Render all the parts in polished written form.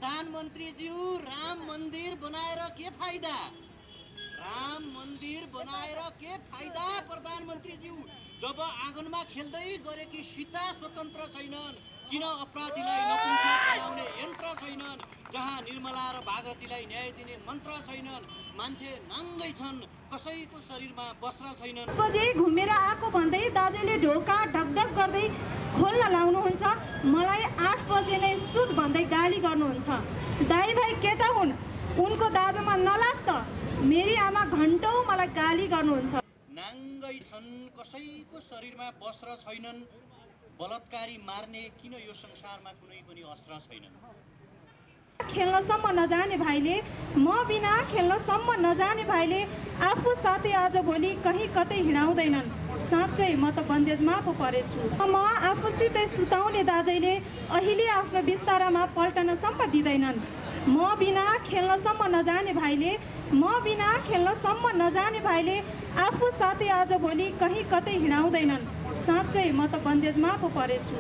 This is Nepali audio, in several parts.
प्रधानमन्त्रीज्यू राम मन्दिर बनाएर के फाइदा? राम मन्दिर बनाएर के फाइदा प्रधानमन्त्रीज्यू? जब आँगनमा खेल्दै गरेकी सीता स्वतन्त्र छैनन्, किन अपराधीलाई नपुंसक बनाउने यन्त्र छैनन्, जहाँ निर्मला र भागरथीलाई न्याय दिने मन्त्र छैनन्, मान्छे नाङ्गै छन्, कसैको शरीरमा वस्त्र छैनन्। 10 बजे घुमेर आएको भन्दै दाजुले ढोका ढकढक गर्दै खोल्न लाउनुहुन्छ। मलाई 8 बजे नै सुत भन्दै गाली गर्नुहुन्छ। दाइ भाइ केटा हुन्, उनको दाजुमा नलाग त। मेरी आमा घन्टौँ मलाई गाली गर्नुहुन्छ। नाङ्गै छन्, कसैको शरीरमा वस्त्र छैनन्, बलात्कारी मार्ने किन यो संसारमा कुनै पनि अस्त्र छैनन्। खेल्नसम्म नजाने भाइले, म बिना खेल्नसम्म नजाने भाइले आफू साथै आजभोलि कहीँ कतै हिँडाउँदैनन्। साँच्चै म त बन्देजमा पो परेछु। म आफूसितै सुताउने दाजैले अहिले आफ्नो बिस्तारामा पल्टनसम्म दिँदैनन्। म बिना खेल्नसम्म नजाने भाइले, म बिना खेल्नसम्म नजाने भाइले आफू साथै आजभोलि कहीँ कतै हिँडाउँदैनन्। साँच्चै म त बन्देजमा पो परेछु।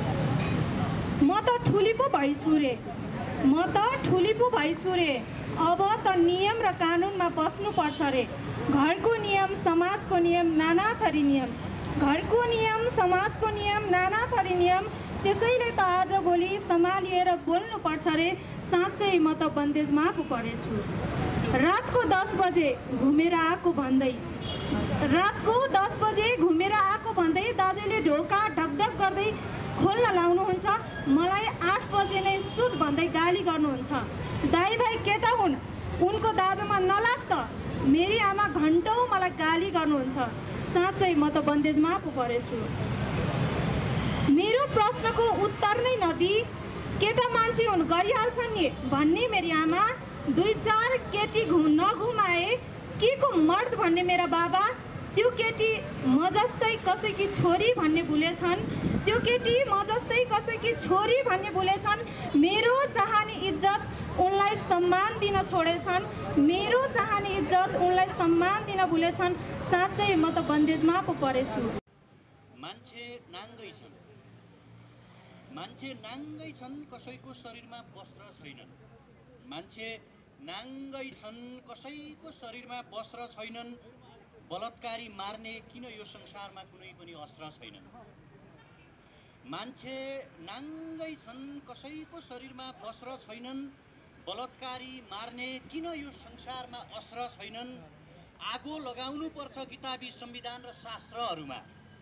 म त ठुली पो भइछु रे, म त ठुली पो भइछु रे। अब त नियम र कानुनमा बस्नुपर्छ रे। घरको नियम, समाजको नियम, नाना थरी नियम। घरको नियम, समाजको नियम, नाना थरी नियम। त्यसैले त आजभोलि सम्हालिएर बोल्नुपर्छ रे। साँच्चै म त बन्देजमा पो परेछु। रातको 10 बजे घुमेर आएको भन्दै, रातको 10 बजे घुमेर आएको भन्दै दाजुले ढोका ढकढक गर्दै खोल्न लाउनुहुन्छ। मलाई 8 बजे नै सुत भन्दै गाली गर्नुहुन्छ। दाइ भाइ केटा हुन्, उनको दाजुमा नलाग त। मेरी आमा घन्टौँ मलाई गाली गर्नुहुन्छ। साँच्चै म त बन्देजमा पो परेछु। मेरो प्रश्नको उत्तर नै नदी केटा मान्छे हुन् गरिहाल्छन् नि भन्ने मेरी आमा, 2-4 केटी नघुमाए के को मर्द भन्ने मेरा बाबा, त्यो केटी म जस्तै कसैकी छोरी भन्ने भुलेछन्। त्यो केटी म जस्तै कसैकी छोरी भन्ने भुलेछन्। मेरो चाहने इज्जत उनलाई सम्मान दिन छोडेछन्। मेरो चाहने इज्जत उनलाई सम्मान दिन भुलेछन्। साँच्चै म त बन्देजमा पो परेछु। मान्छे नाङ्गै छन्, मान्छे नाङ्गै छन्, कसैको शरीरमा वस्त्र छैनन्। मान्छे नाङ्गै छन्, कसैको शरीरमा वस्त्र छैनन्, बलात्कारी मार्ने किन यो संसारमा कुनै पनि अस्त्र छैनन्। मान्छे नाङ्गै छन्, कसैको शरीरमा वस्त्र छैनन्, बलात्कारी मार्ने किन यो संसारमा अस्त्र छैनन्। आगो लगाउनु पर्छ किताबी संविधान र शास्त्रहरूमा।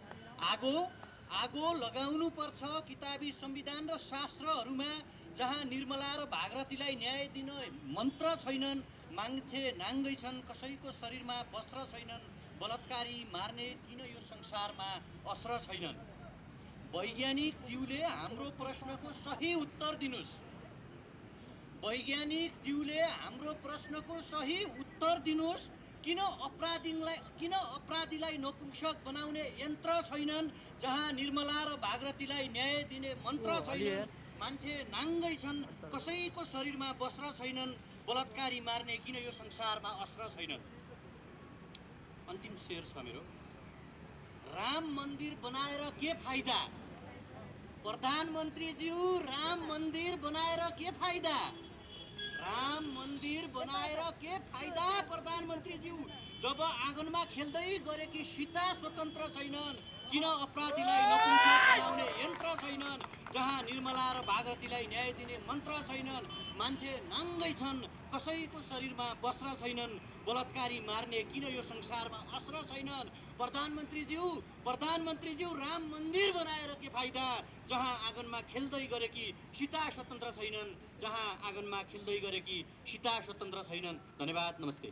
आगो लगाउनु पर्छ किताबी संविधान र शास्त्रहरूमा, जहाँ निर्मला र भागरथीलाई न्याय दिन मन्त्र छैनन्। मान्छे नाङ्गै छन्, कसैको शरीरमा वस्त्र छैनन्, बलात्कारी मार्ने किन यो संसारमा अस्त्र छैनन्। वैज्ञानिक ज्यूले हाम्रो प्रश्नको सही उत्तर दिनुस्। वैज्ञानिक ज्यूले हाम्रो प्रश्नको सही उत्तर दिनुस्। किन अपराधीलाई नपुंसक बनाउने यन्त्र छैनन्, जहाँ निर्मला र भागरथीलाई न्याय दिने मन्त्र छैनन्। मान्छे नाङ्गै छन्, कसैको शरीरमा वस्त्र छैनन्, बलात्कारी मार्ने किन यो संसारमा अस्त्र छैनन्। अन्तिम शेर छ मेरो। राम मन्दिर बनाएर के फाइदा? प्रधानमन्त्रीज्यू राम मन्दिर बनाएर के फाइदा? राम मन्दिर बनाएर के फाइदा प्रधानमन्त्रीज्यू? जब आँगनमा खेल्दै गरेकी सीता स्वतन्त्र छैनन्, किन अपराधीलाई नपुंसक बनाउने यन्त्र छैनन्, जहाँ निर्मला र भागरथीलाई न्याय दिने मन्त्र छैनन्। मान्छे नाङ्गै छन्, कसैको शरीरमा वस्त्र छैनन्, बलात्कारी मार्ने किन यो संसारमा अस्त्र छैनन्। प्रधानमन्त्रीज्यू राम मन्दिर बनाएर के फाइदा, जहाँ आँगनमा खेल्दै गरेकी सीता स्वतन्त्र छैनन्, जहाँ आँगनमा खेल्दै गरेकी सीता स्वतन्त्र छैनन्। धन्यवाद, नमस्ते।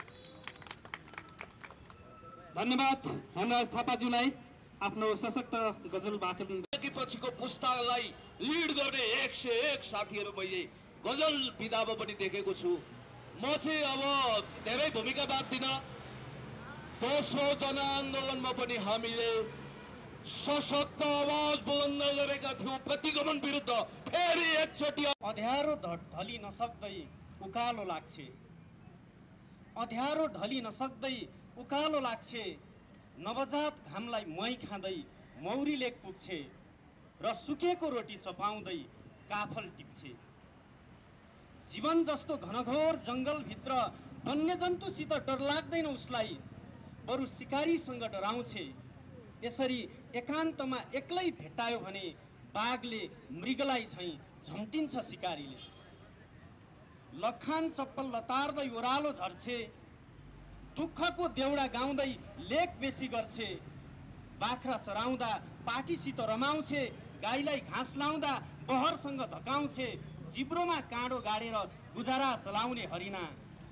धन्यवाद हेमराज थापाज्यूलाई आफ्नो सशक्त गजल वाचन पछिको पुस्तालाई लिड गर्ने 101 साथीहरू मैले गजल विधामा पनि देखेको छु। म चाहिँ अब धेरै भूमिका बाँध्दिन। दोस्रो जनआन्दोलनमा पनि हामीले सशक्त आवाज बुलन्द गरेका थियौँ प्रतिगमन विरुद्ध। फेरि एकचोटि अँध्यारो ढली नसक्दै उकालो लाग्छ, अँध्यारो ढली नसक्दै उकालो लाग्छ। नवजात घामलाई मै खाँदै मौरीले पुग्छे र सुकेको रोटी चपाउँदै काफल टिप्छे। जीवन जस्तो घनघोर जङ्गलभित्र वन्यजन्तुसित डर लाग्दैन उसलाई, बरु शिकारीसँग डराउँछे। यसरी एकान्तमा एक्लै भेट्टायो भने बाघले मृगलाई झैँ झम्टिन्छ शिकारीले। लखान चप्पल लतार्दै ओह्रालो झर्छे, दुःखको देउडा गाउँदै लेख बेसी गर्छे। बाख्रा चराउँदा पाटीसित रमाउँछे, गाईलाई घाँस लाउँदा बहरसँग धकाउँछे। जिब्रोमा काँडो गाडेर गुजारा चलाउने हरिना,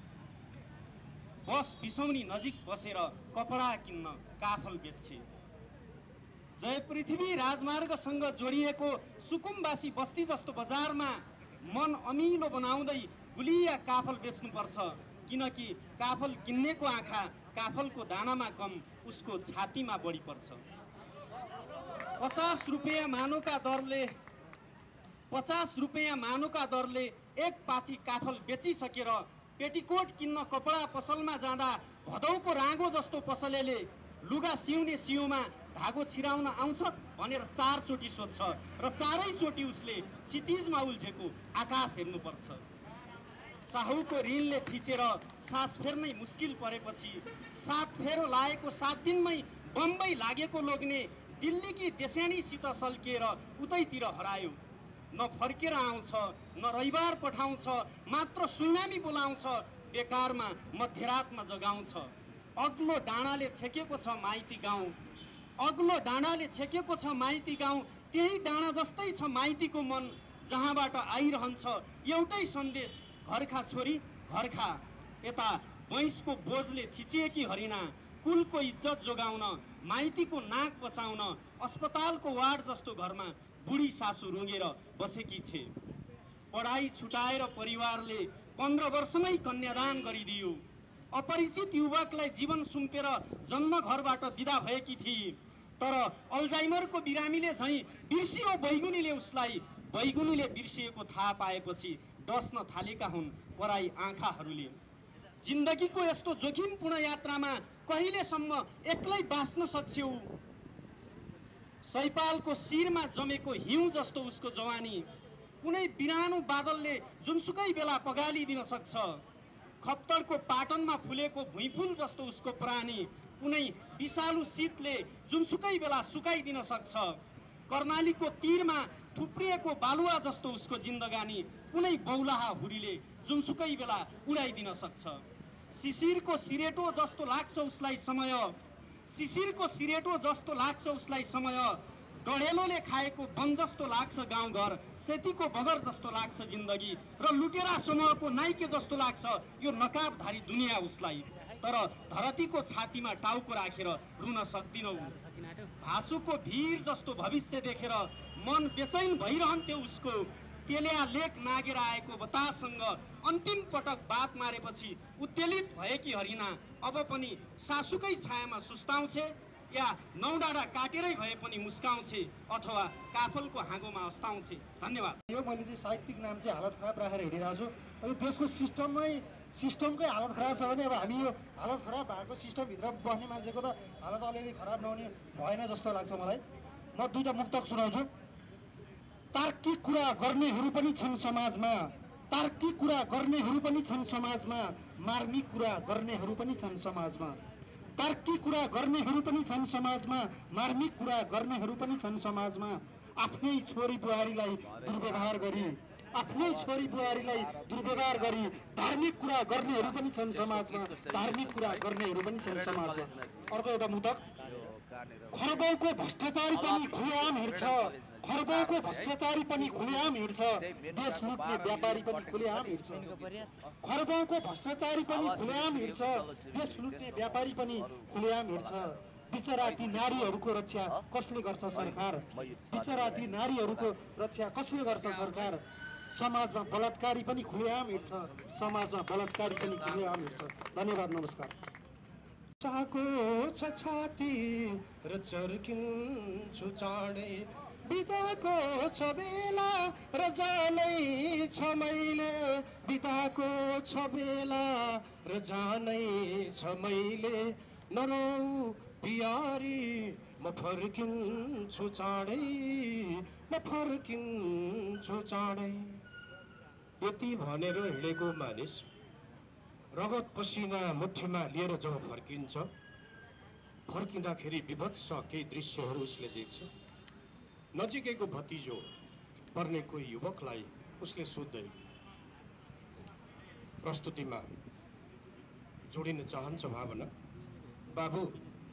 बस बिसौनी नजिक बसेर कपडा किन्न काफल बेच्छे। जय पृथ्वी राजमार्गसँग जोडिएको सुकुम्बासी बस्ती जस्तो बजारमा मन अमिलो बनाउँदै गुलिया काफल बेच्नुपर्छ, किनकि काफल किन्नेको आँखा काफलको दानामा कम, उसको छातीमा बढी पर्छ। 50 रुपैयाँ मानोका दरले एक पाथी काफल बेचिसकेर पेटीकोट किन्न कपडा पसलमा जाँदा भदौको राँगो जस्तो पसलेले लुगा सिउने सियोमा धागो छिराउन आउँछ भनेर 4 चोटि सोध्छ र 4 चोटि उसले क्षितिजमा उल्झेको आकाश हेर्नुपर्छ। साहुको ऋणले थिचेर सास फेर्नै मुस्किल परेपछि 7 फेरो लागेको 7 दिनमै बम्बई लागेको लोग्ने दिल्लीकी देस्यानीसित सल्किएर उतैतिर हरायो। न फर्केर आउँछ, न रविबार पठाउँछ, मात्र सुनामी बोलाउँछ, बेकारमा मध्यरातमा जगाउँछ। अग्लो डाँडाले छेकेको छ माइती गाउँ, अग्लो डाँडाले छेकेको छ माइती गाउँ, त्यही डाँडा जस्तै छ माइतीको मन, जहाँबाट आइरहन्छ एउटै सन्देश, घरखा छोरी घरखा। यता भैँसको बोझले थिचिएकी हरिना, कुलको इज्जत जोगाउन, माइतीको नाक बचाउन अस्पतालको वार्ड जस्तो घरमा बुढी सासु रुँगेर बसेकी छे। पढाइ छुटाएर परिवारले 15 वर्षमै कन्यादान गरिदियो। अपरिचित युवकलाई जीवन सुम्पेर जन्म घरबाट बिदा भएकी थिए, तर अल्जाइमरको बिरामीले झैँ बिर्सियो बैगुनीले उसलाई। बैगुनीले बिर्सिएको थाहा पाएपछि डस्न थालेका हुन् पराई आँखाहरूले। जिन्दगीको यस्तो जोखिमपूर्ण यात्रामा कहिलेसम्म एक्लै बाँच्न सक्छौ? सैपालको शिरमा जमेको हिउँ जस्तो उसको जवानी, कुनै बिरानो बादलले जुनसुकै बेला पगालिदिन सक्छ। खप्तडको पाटनमा फुलेको भुइँफुल जस्तो उसको प्राणी, कुनै विषालु शीतले जुनसुकै बेला सुकाइदिन सक्छ। कर्णालीको तीरमा थुप्रिएको बालुवा जस्तो उसको जिन्दगानी, कुनै बौलाहा हुरीले जुनसुकै बेला उडाइदिन सक्छ। शिशिरको सिरेटो जस्तो लाग्छ उसलाई समय, शिशिरको सिरेटो जस्तो लाग्छ उसलाई समय। डढेलोले खाएको वन जस्तो लाग्छ गाउँघर, सेतीको बगर जस्तो लाग्छ जिन्दगी, र लुटेरा समूहको नाइके जस्तो लाग्छ यो नकाबधारी दुनियाँ उसलाई। तर धरतीको छातीमा टाउको राखेर रुन सक्दिनौ। भासुको भीर जस्तो भविष्य देखेर मन बेचैन भइरहन्थ्यो उसको। तेल्या लेक नागेर आएको बताससँग अन्तिम पटक बात मारेपछि उत्तेलित भएकी हरिना अब पनि सासुकै छायामा सुस्ताउँछे, या नौडाँडा काटेरै भए पनि मुस्काउँछे, अथवा काफलको हाँगोमा अस्ताउँछे। धन्यवाद। यो मैले चाहिँ साहित्यिक नाम चाहिँ हालत खराब राखेर हिँडिरहेको छु। यो देशको सिस्टमकै हालत खराब छ भने अब हामी यो हालत खराब भएको सिस्टमभित्र बस्ने मान्छेको त हालत अलिअलि खराब नहुने भएन जस्तो लाग्छ मलाई। म 2टा मुक्तक सुनाउँछु। तार्किक कुरा गर्नेहरू पनि छन् समाजमा, तार्किक कुरा गर्नेहरू पनि छन् समाजमा, मार्मिक कुरा गर्नेहरू पनि छन् समाजमा। तार्किक कुरा गर्नेहरू पनि छन् समाजमा, मार्मिक कुरा गर्नेहरू पनि छन् समाजमा। आफ्नै छोरी बुहारीलाई दुर्व्यवहार गरी, आफ्नै छोरी बुहारीलाई दुर्व्यवहार गरी धार्मिक कुरा गर्नेहरू पनि छन् समाजमा, धार्मिक कुरा गर्नेहरू पनि छन् समाजमा। अर्को एउटा मुक्तक। खरबौको भ्रष्टाचारी पनि खुलेआम हिँड्छ, खरबौको भ्रष्टाचारी पनि खुलेआम हिँड्छ, देश लुट्ने व्यापारी पनि खुलेआम हिँड्छ। खरबौको भ्रष्टाचारी पनि खुलेआम हिँड्छ, देश लुट्ने व्यापारी पनि खुलेआम हिँड्छ। बिचरा ती नारीहरूको रक्षा कसले गर्छ सरकार, बिचरा ती नारीहरूको रक्षा कसले गर्छ सरकार। समाजमा बलात्कारी पनि खुलेआम हिँड्छ, समाजमा बलात्कारी पनि खुलेआम हिँड्छ। धन्यवाद, नमस्कार। चाको छ छाती र चर्किन्छु चाँडै, बिताको छ बेला र जानै छ मैले, बिताको छ बेला र जानै छ मैले। नरौ बिहारी म फर्किन्छु चाँडै, म फर्किन्छु चाँडै। यति भनेर हिँडेको मानिस रगत पसिना मुठीमा लिएर जब फर्किन्छ, फर्किँदाखेरि विभत्स केही दृश्यहरू उसले देख्छ। नजिकैको भतिजो पर्ने कोही युवकलाई उसले सोध्दै प्रस्तुतिमा जोडिन चाहन्छ भावना, बाबु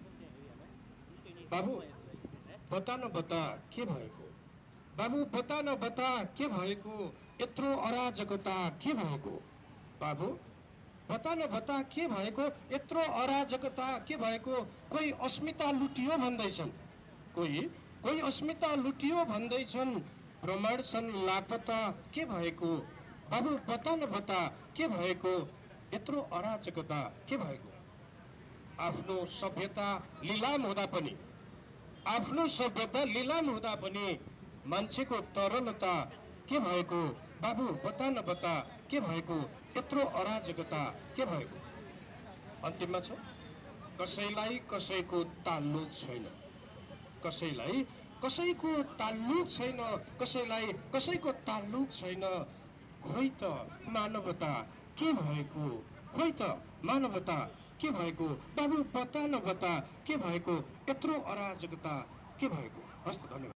बाबु बता न बता के भएको, बाबु बता न बता के भएको, यत्रो अराजकता के भएको, बाबु बता न बता के भएको, यत्रो अराजकता के भएको, कोही अस्मिता लुटियो भन्दैछन्, कोही अस्मिता लुटियो भन्दैछन्, प्रमाण छन् लापता के भएको, बाबु बता न बता के भएको, यत्रो अराजकता के भएको। आफ्नो सभ्यता लिलाम हुँदा पनि, आफ्नो सभ्यता लिलाम हुँदा पनि मान्छेको तरलता के भएको, बाबु बता न बता के भएको, यत्रो अराजकता के भएको। अन्तिममा छ, कसैलाई कसैको ताल्लुक छैन, कसैलाई कसैको ताल्लुक छैन, कसैलाई कसैको ताल्लुक छैन, खोइ त मानवता के भएको, खोइ त मानवता के भएको, बाबु बता न बता के भएको, यत्रो अराजकता के भएको। हस्त, धन्यवाद।